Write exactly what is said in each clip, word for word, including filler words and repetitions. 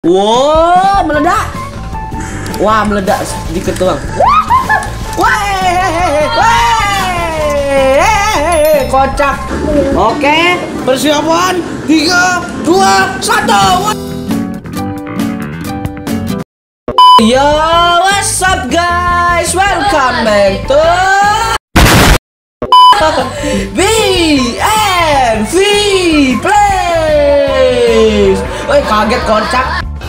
Wow, meledak. Wah, meledak sedikit doang. Wah, kocak. Oke, persiapan tiga, dua, satu. Yo, what's up guys? Welcome back to B M V Plays. Woi, kaget kocak.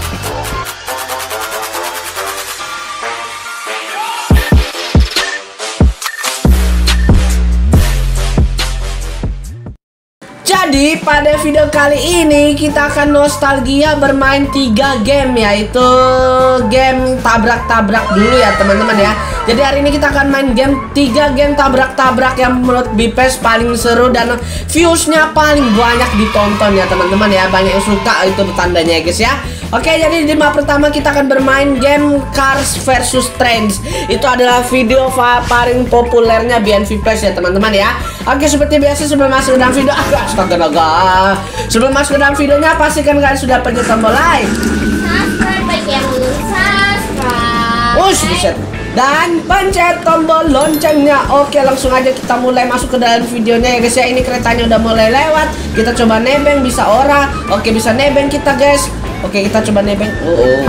Jadi pada video kali ini kita akan nostalgia bermain tiga game, yaitu game tabrak-tabrak dulu ya teman-teman ya. Jadi hari ini kita akan main game tiga game tabrak-tabrak yang menurut Bipes paling seru dan viewsnya paling banyak ditonton ya teman-teman ya. Banyak yang suka, itu tandanya ya guys ya. Oke, jadi di map pertama kita akan bermain game Cars versus Trains. Itu adalah video paling populernya B M V Plays ya teman-teman ya. Oke, seperti biasa sebelum masuk ke dalam video, ah, astaga naga. Sebelum masuk ke dalam videonya, pastikan kalian sudah pencet tombol like, subscribe bagi yang belum subscribe. Ush, buset. Dan pencet tombol loncengnya. Oke, langsung aja kita mulai masuk ke dalam videonya ya guys ya. Ini keretanya udah mulai lewat. Kita coba nebeng, bisa ora. Oke, bisa nebeng kita guys. Oke, kita coba nebeng. Oh, oh.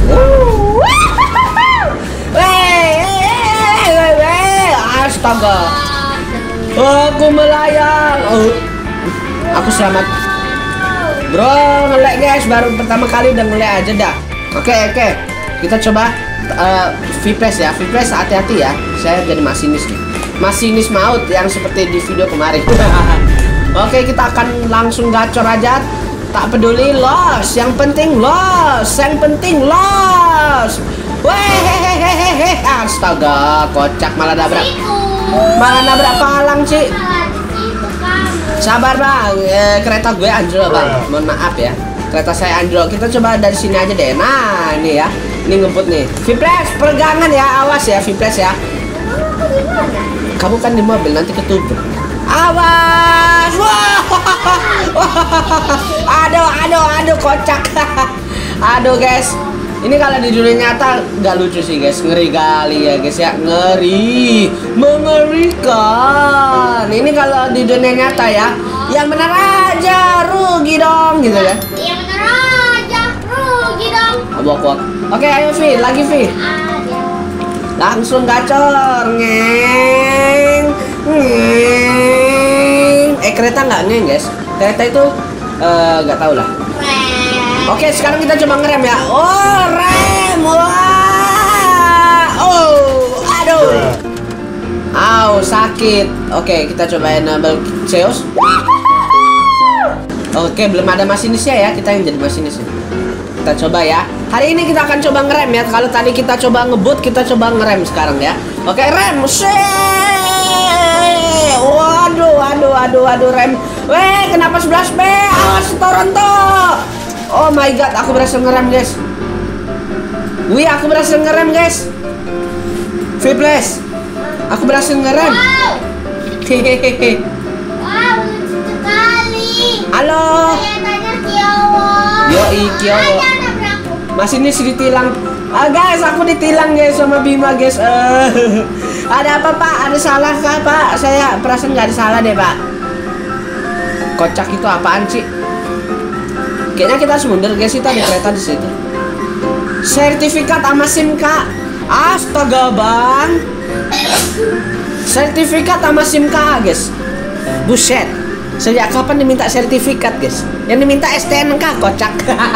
Weh, weh, weh. Astaga. Aku melayang. Oh. Aku selamat. Bro, ngelek guys. Baru pertama kali udah ngelek aja dah. Oke, oke. Kita coba uh, V-Plays ya. V-Plays hati-hati ya. Saya jadi masinis nih. Masinis maut yang seperti di video kemarin. Oke, kita akan langsung gacor aja. Tak peduli los, yang penting los, yang penting los. Wehehehehe, astaga, kocak malah nabrak, malah nabrak palang sih. Sabar bang, e, kereta gue anjlok bang, mohon maaf ya, kereta saya anjlok. Kita coba dari sini aja deh. Nah ini ya, ini ngebut nih. V-Plays, pegangan ya, awas ya V-Plays ya. Kamu kan di mobil, nanti ketubur. Awas! Wah! Aduh, aduh, aduh, kocak. Aduh guys, ini kalau di dunia nyata nggak lucu sih guys, ngeri kali ya guys ya, ngeri, mengerikan. Ini kalau di dunia nyata ya, yang benar aja rugi dong gitu ya. Yang benar aja rugi dong. Abok-abok. Oke, ayo Vi, lagi Vi. Langsung gacor, ngeng, ngeng. Eh kereta nggak ngeng guys, kereta itu nggak uh, tahu lah. Oke, sekarang kita coba ngerem ya. Oh, rem, wah, oh, aduh, au sakit. Oke, kita coba enable chaos. Oke, belum ada masinisnya ya, kita yang jadi masinis. Kita coba ya. Hari ini kita akan coba ngerem ya. Kalau tadi kita coba ngebut, kita coba ngerem sekarang ya. Oke, rem. Waduh, waduh, waduh, waduh, rem. Weh, kenapa sebelas B? Awas Toronto. Oh my god, aku berhasil ngerem guys. Wih, aku berhasil ngerem guys. V-Plays, aku berhasil ngerem. Wow. Hehehe. Wow, lucu sekali. Halo. Kelihatannya Kiowo. Yoi, Kiowo. Masih ini sih ditilang. Ah guys, aku ditilang guys sama Bima guys. Uh, ada apa Pak? Ada salah kah Pak? Saya perasaan nggak ada salah deh Pak. Kocak itu apaan sih? Kayaknya kita harus mundur guys, kita ada kereta di situ. Sertifikat sama SIM Kak. Astaga bang. Sertifikat sama SIM Kak guys. Buset. Sejak kapan diminta sertifikat guys? Yang diminta S T N K kocak.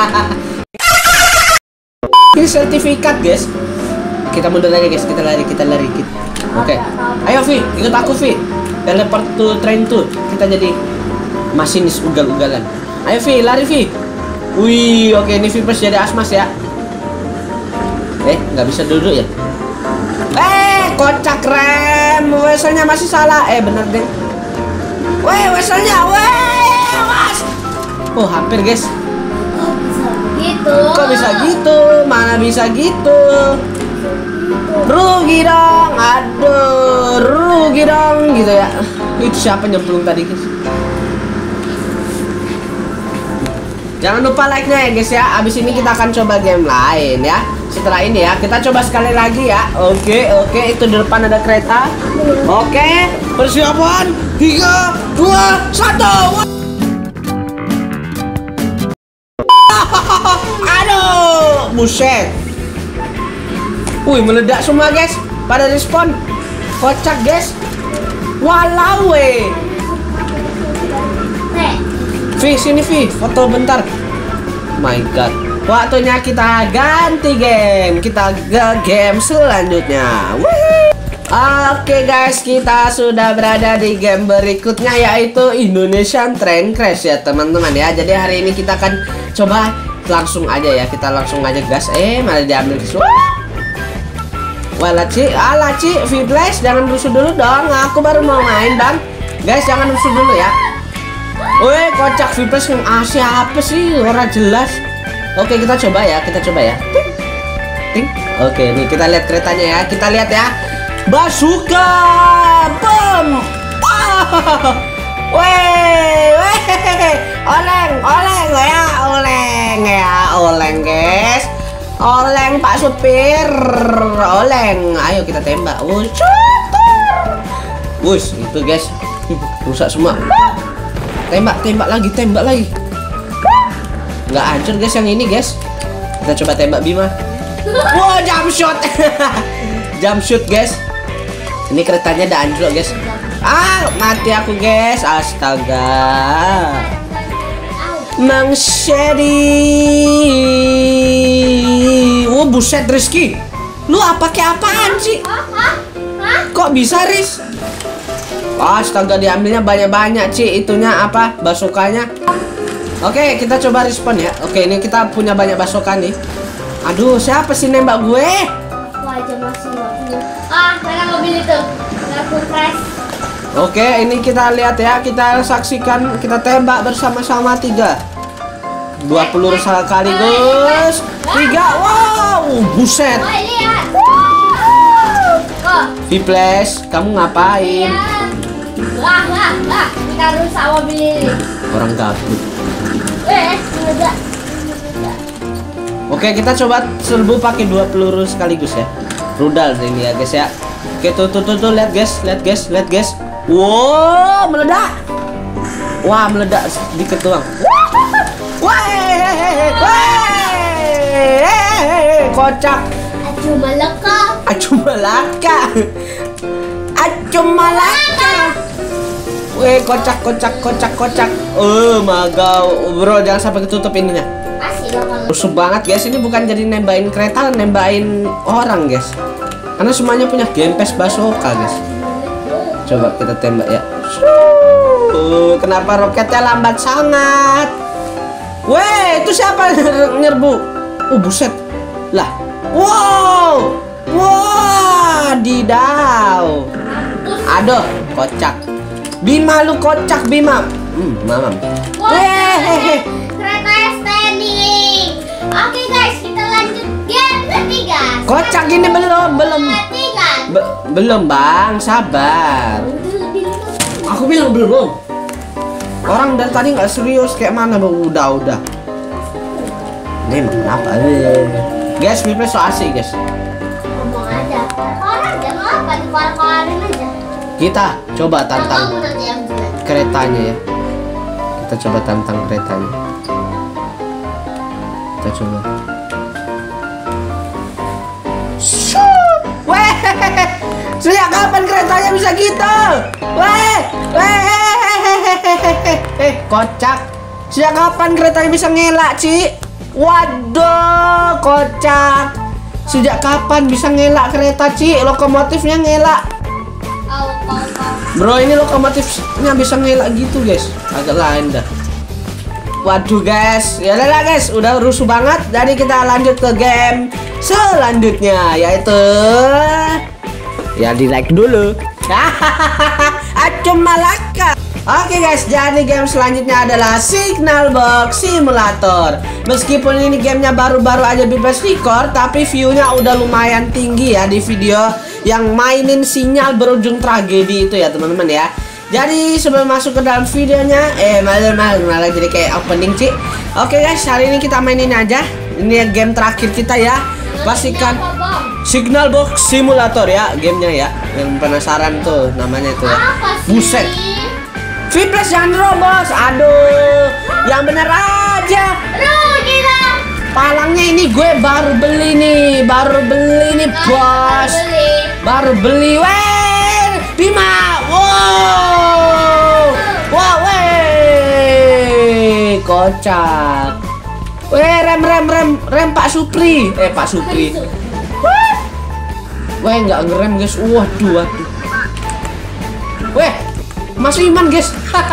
Ini sertifikat guys. Kita mundur aja guys, kita lari, kita lari kita. Oke, okay. Ayo Vi, ikut aku Vi. Teleport to train tuh. Kita jadi masinis ugal-ugalan. Ayo Vi, lari Vi. Wih, oke okay, ini V-Plays jadi asmas ya. Eh, nggak bisa duduk ya? Eh, kocak rem. Weselnya masih salah. Eh, bener deh. Weh, weselnya, weh, awas. Oh, hampir guys. Oh, bisa begitu. Kok bisa gitu? Mana bisa gitu? Rugi dong, aduh, rugi dong gitu ya. Itu siapa nyemplung tadi guys? Jangan lupa like-nya ya guys ya. Abis ini kita akan coba game lain ya. Setelah ini ya, kita coba sekali lagi ya. Oke, oke, itu di depan ada kereta. Oke, persiapan tiga, dua, satu. Aduh, buset. Wih, meledak semua guys. Pada respon. Kocak guys. Walau weh. Vi, sini Vi, foto bentar. My god. Waktunya kita ganti game. Kita ke game selanjutnya. Woohoo. Oke guys, kita sudah berada di game berikutnya, yaitu Indonesian Train Crash ya teman-teman ya. Jadi hari ini kita akan coba langsung aja ya. Kita langsung aja gas. Eh, malah diambil ke suara. Wala Ci, ala Ci, V-Flash, jangan rusuh dulu dong. Aku baru mau main bang. Guys, jangan rusuh dulu ya. Woi, kocak V-Flash yang ah, siapa sih? Orang jelas. Oke, kita coba ya, kita coba ya. Ting. Ting. Oke, nih kita lihat keretanya ya. Kita lihat ya. Basuka bom. Weh, weh. Oleng, oleng ya, oleng ya, oleng guys. Oleng Pak Supir. Oleng. Ayo kita tembak. Wush. Wush, itu guys. Rusak semua. Tembak, tembak lagi, tembak lagi. Nggak hancur guys yang ini guys. Kita coba tembak Bima. Wow, jump shot. Jump shoot guys. Ini keretanya udah hancur guys. Ah, mati aku guys. Astaga. Mang Shady. Oh buset Rizky. Lu apa kayak apaan sih? Kok bisa Riz? Astaga, diambilnya banyak-banyak Ci. Itunya apa? Basukanya. Oke, kita coba respon ya. Oke, ini kita punya banyak basoka nih. Aduh, siapa sih nembak gue? Aku aja masih nggak punya. Ah, mana mobil itu? Aku crash. Oke, ini kita lihat ya. Kita saksikan, kita tembak bersama-sama tiga. Dua peluru sekaligus. Tiga. Wow, buset. Oh, lihat. Oh. V-Flash, kamu ngapain? Lah, lah, lah. Kita rusak mobil ini. Orang gabut. Eh, enggak. Oke, kita coba serbu pakai dua peluru sekaligus ya. Rudal ini ya guys ya. Oke, tuh tuh tuh, tuh. Lihat guys, lihat guys, lihat guys. Wow, meledak. Wah, meledak sedikit doang. Wah, kocak. Acu malaka. Acu malaka. Acu malaka. Weh, kocak, kocak, kocak, kocak. Oh, magau. Bro, jangan sampai ketutup ininya. Asik banget. Rusuh banget guys, ini bukan jadi nembain kereta, nembain orang guys. Karena semuanya punya gempes basoka guys. Coba kita tembak ya. Uh, kenapa roketnya lambat sangat? Weh, itu siapa nyerbu? Oh buset. Lah. Wow. Wadidaw. Aduh, kocak. Bima lu kocak Bima. Hmm, mamam. Weh, kereta standing. Oke guys, kita lanjut game ketiga. Kocak ini belum, belum. Ketiga. Be belum bang, sabar. Aku bilang belum. Orang dari tadi nggak serius kayak mana bang? Udah, udah. Ini emang kenapa? Guys, V-Flash so asik guys. Ngomong aja. Orang jangan apa dikeluar-keluarin aja. Kita coba tantang Kamu nanti yang jelek. keretanya ya. Kita coba tantang keretanya. Kita coba. Weh, sejak kapan keretanya bisa gitu? Weh, weh, kocak. Sejak kapan keretanya bisa ngelak, Ci? Waduh, kocak. Sejak kapan bisa ngelak kereta, Ci? Lokomotifnya ngelak. Oh, oh, oh. Bro, ini lokomotifnya bisa ngelak gitu, guys. Agak lain dah. Waduh, guys. Ya udah guys, udah rusuh banget. Jadi kita lanjut ke game selanjutnya, yaitu ya di like dulu. Acum malaka. Oke guys, jadi game selanjutnya adalah Signal Box Simulator. Meskipun ini gamenya baru-baru aja bebas record, tapi view-nya udah lumayan tinggi ya di video yang mainin sinyal berujung tragedi itu ya teman-teman ya. Jadi sebelum masuk ke dalam videonya, eh malah malah malah jadi kayak opening Ci. Oke guys, hari ini kita main ini aja. Ini game terakhir kita ya. Pastikan Signal Box Simulator ya, gamenya ya. Yang penasaran tuh namanya tuh ya. Buset. Fiples jangan robos. Aduh, yang bener aja. Rugi dong. Palangnya ini gue baru beli nih, baru beli nih bos. Baru beli, weh, Bima, wow, wow, weh, kocak, weh, rem, rem, rem, rem Pak Supri, eh Pak Supri, weh, nggak ngerem guys, waduh, waduh, weh, Mas Iman guys,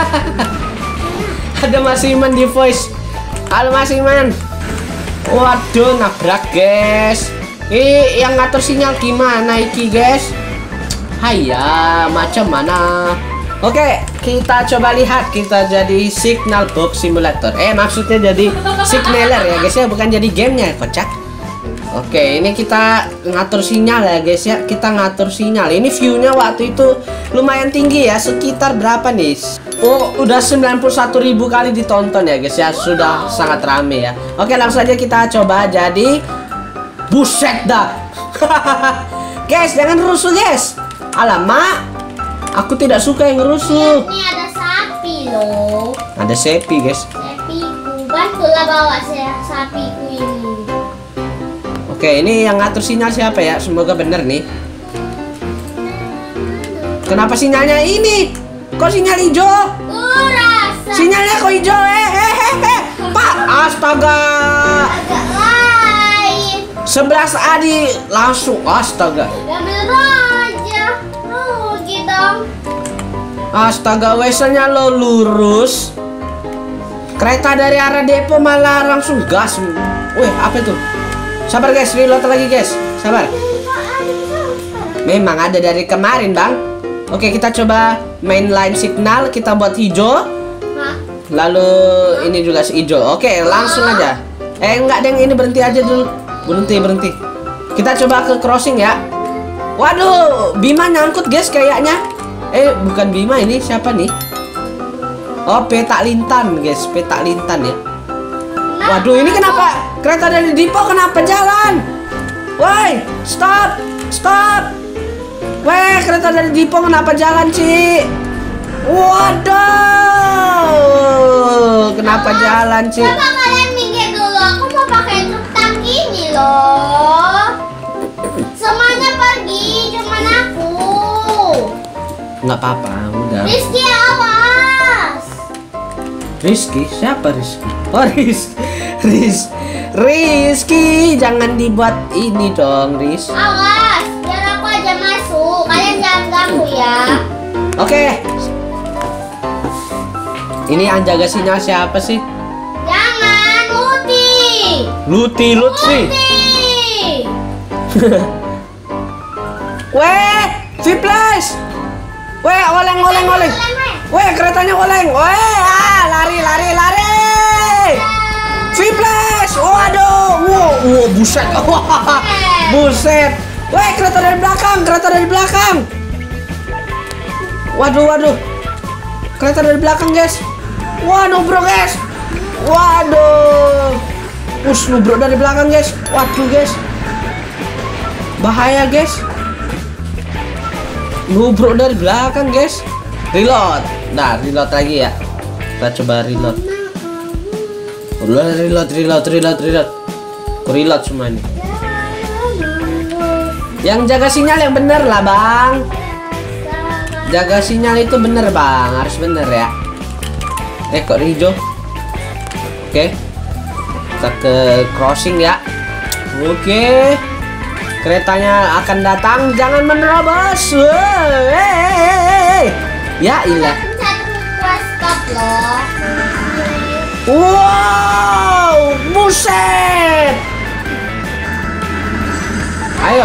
ada Mas Iman di voice, halo Mas Iman, waduh, nabrak guys. Eh, yang ngatur sinyal gimana iki guys? Haya, macam mana? Oke, kita coba lihat. Kita jadi Signal Box Simulator. Eh, maksudnya jadi signaler ya guys ya, bukan jadi gamenya, kocak. Oke, ini kita ngatur sinyal ya guys ya. Kita ngatur sinyal. Ini view-nya waktu itu lumayan tinggi ya, sekitar berapa nih? Oh, udah sembilan puluh satu ribu kali ditonton ya guys ya. Sudah sangat rame ya. Oke, langsung aja kita coba jadi. Buset dah. Guys, jangan rusuh guys. Alamak, aku tidak suka yang rusuh. Ini ada sapi loh. Ada sapi guys. Sapiku, bantulah bawa saya sapiku ini. Oke, ini yang ngatur sinyal siapa ya? Semoga bener nih. Kenapa sinyalnya ini? Kok sinyal hijau? Kurasa. Sinyalnya kok hijau? Eh, eh, eh, eh. Pak, astaga. Agak lain. sebelas Adi langsung, astaga. Ambil aja. Rugi dong. Astaga, weselnya lo lurus. Kereta dari arah depo malah langsung gas. Wih, apa itu? Sabar guys, reload lagi guys. Sabar. Memang ada dari kemarin bang. Oke, kita coba main line signal. Kita buat hijau. Hah? Lalu ini juga hijau. Oke, langsung aja. Eh, enggak deng, ini berhenti aja dulu. Berhenti, berhenti. Kita coba ke crossing ya. Waduh, Bima nyangkut guys kayaknya. Eh, bukan Bima, ini siapa nih? Oh, Petak Lintan guys, Petak Lintan ya. Waduh, ini kenapa kereta dari Dipo kenapa jalan? Woi, stop, stop. Weh, kereta dari Dipo kenapa jalan sih? Waduh, kenapa jalan sih? Coba kalian minggir dulu, aku mau pakai truk tangki ini loh. Semuanya pergi, cuman aku. Nggak apa-apa, udah. Rizky awas. Rizky, siapa Rizky? Oh, Riz, Riz, Rizky, jangan dibuat ini dong, Riz. Awas, biar aku aja masuk. Kalian jangan ganggu ya. Oke. Ini yang jaga sinyal siapa sih? Jangan, Luti. Luti, Lutfi. Luti. Weh, Fiples. Weh, oleng, oleng, oleng. Weh, keretanya oleng. Weh, ah, lari, lari, lari. Fiples. Waduh, wow, wow, buset. Wah, buset. Weh, kereta dari belakang, kereta dari belakang. Waduh, waduh. Kereta dari belakang, guys. Waduh, bro, guys. Waduh. Us, bro dari belakang, guys. Waduh, guys. Bahaya, guys. Nubruk dari belakang guys. Reload. Nah, reload lagi ya. Kita coba reload. Reload, reload, reload, reload, reload. Aku reload semua ini. Yang jaga sinyal yang bener lah bang. Jaga sinyal itu bener bang. Harus bener ya. Eh kok hijau? Oke. Kita ke crossing ya. Oke. Keretanya akan datang, jangan menerobos. Wey. Ya ilah. Wow, buset. Ayo.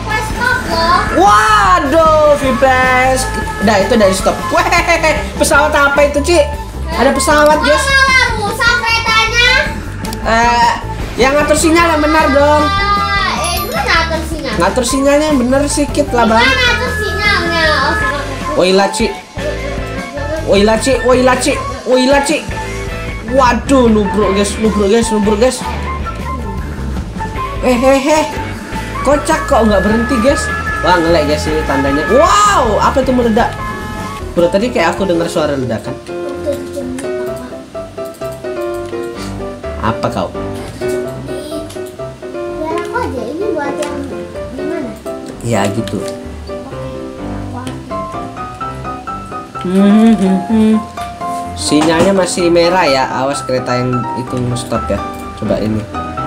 Waduh, Fiples. Udah itu dari stop. Weh, pesawat apa itu, Ci? Ada pesawat, guys. Malah rusak keretanya. Eh, yang ngatur sinyal yang benar dong. Ngatur sinyal. Ngatur sinyalnya yang bener sedikit lah bang. Gimana ngatur sinyalnya? Oh ilah Ci. Woi laci, woi laci, woi laci. Waduh, nubruk guys, nubruk guys, nubruk guys. Eh, eh, eh. Kocak kok nggak berhenti guys. Wah, ngelek guys ini tandanya. Wow, apa itu meledak? Bro, tadi kayak aku dengar suara ledakan. Apa kau? Biar aku aja, ini buat yang gimana? Ya gitu. Hmm, hmm, hmm. Sinyalnya masih merah ya. Awas kereta yang itu stop ya. Coba ini.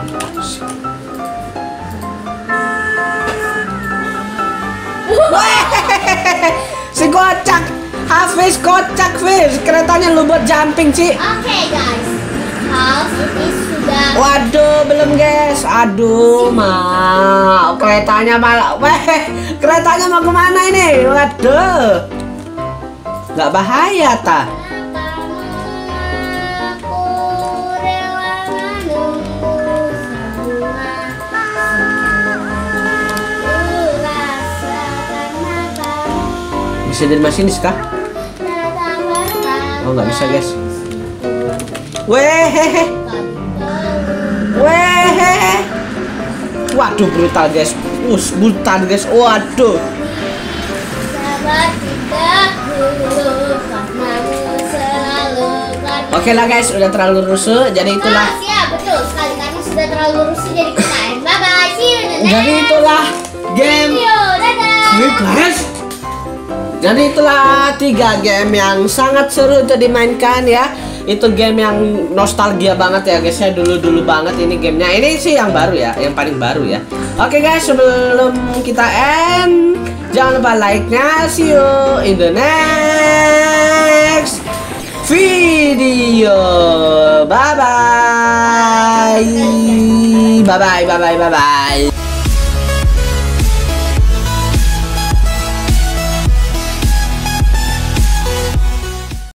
Si kocak, Hafiz kocak Fiz. Keretanya lu buat jumping sih. Oke guys, Haus ini sudah. Waduh, belum guys. Aduh, mau keretanya malah. Weh, keretanya mau kemana ini? Waduh, nggak bahaya ta? Bisa jadi masinis kah? Oh, nggak bisa guys. Weh, weh. Waduh, brutal guys. Us, brutal guys. Waduh. Oke lah guys, udah terlalu rusuh. Jadi itulah. Ya betul sekali, karena sudah terlalu rusuh jadi kita. Bye bye, see you in the next Jadi itulah game. video. Dadah. guys. Jadi itulah tiga game yang sangat seru untuk dimainkan ya. Itu game yang nostalgia banget ya guys ya. Dulu-dulu banget ini gamenya. Ini sih yang baru ya, yang paling baru ya. Oke guys, sebelum kita end, jangan lupa like-nya. See you in the next video. Bye bye. Bye bye bye bye bye bye.